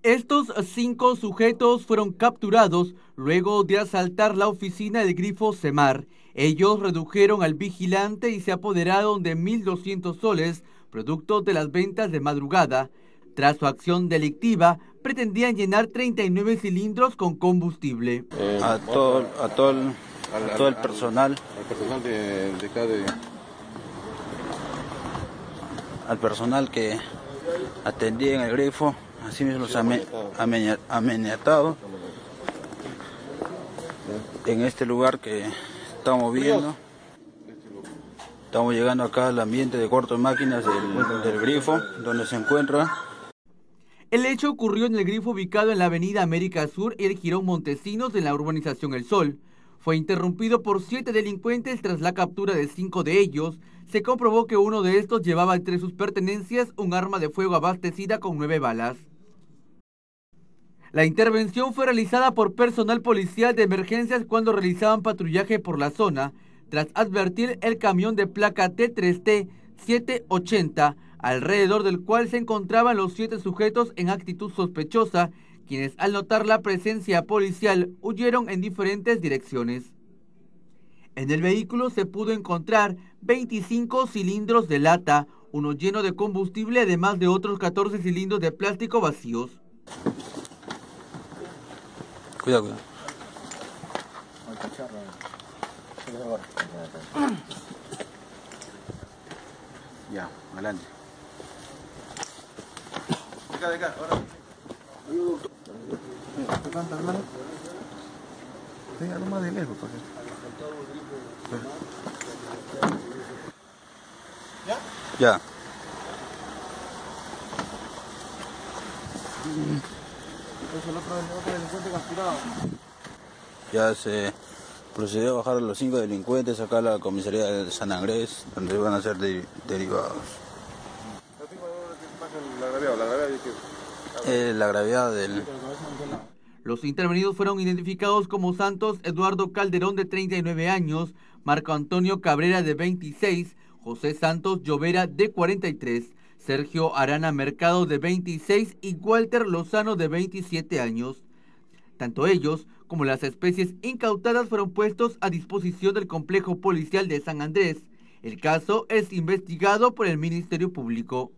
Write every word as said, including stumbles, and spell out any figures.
Estos cinco sujetos fueron capturados luego de asaltar la oficina del Grifo Semar. Ellos redujeron al vigilante y se apoderaron de mil doscientos soles, producto de las ventas de madrugada. Tras su acción delictiva, pretendían llenar treinta y nueve cilindros con combustible. Eh, a todo, a todo el, a todo el personal, al personal de, de cada de... al personal que atendía en el Grifo, así mismo los ame, ame, amenazado en este lugar que estamos viendo. Estamos llegando acá al ambiente de corto de máquinas del, del Grifo, donde se encuentra. El hecho ocurrió en el Grifo ubicado en la avenida América Sur y el Jirón Montesinos en la urbanización El Sol. Fue interrumpido por siete delincuentes tras la captura de cinco de ellos. Se comprobó que uno de estos llevaba entre sus pertenencias un arma de fuego abastecida con nueve balas. La intervención fue realizada por personal policial de emergencias cuando realizaban patrullaje por la zona, tras advertir el camión de placa T tres T setecientos ochenta, alrededor del cual se encontraban los siete sujetos en actitud sospechosa, quienes al notar la presencia policial huyeron en diferentes direcciones. En el vehículo se pudo encontrar veinticinco cilindros de lata, uno lleno de combustible, además de otros catorce cilindros de plástico vacíos. Cuidado, cuidado. Ya, adelante. De acá, de acá, ahora. ¿Te canta, hermano? Sí, algo más de lejos, porque... ¿Ya? Ya. Entonces el otro, el otro delincuente capturado. Ya se procedió a bajar a los cinco delincuentes acá a la comisaría de San Andrés, donde van a ser de, derivados. La gravedad, la gravedad Eh, la gravedad del... Los intervenidos fueron identificados como Santos Eduardo Calderón, de treinta y nueve años, Marco Antonio Cabrera, de veintiséis, José Santos Llovera, de cuarenta y tres, Sergio Arana Mercado, de veintiséis, y Walter Lozano, de veintisiete años. Tanto ellos como las especies incautadas fueron puestos a disposición del complejo policial de San Andrés. El caso es investigado por el Ministerio Público.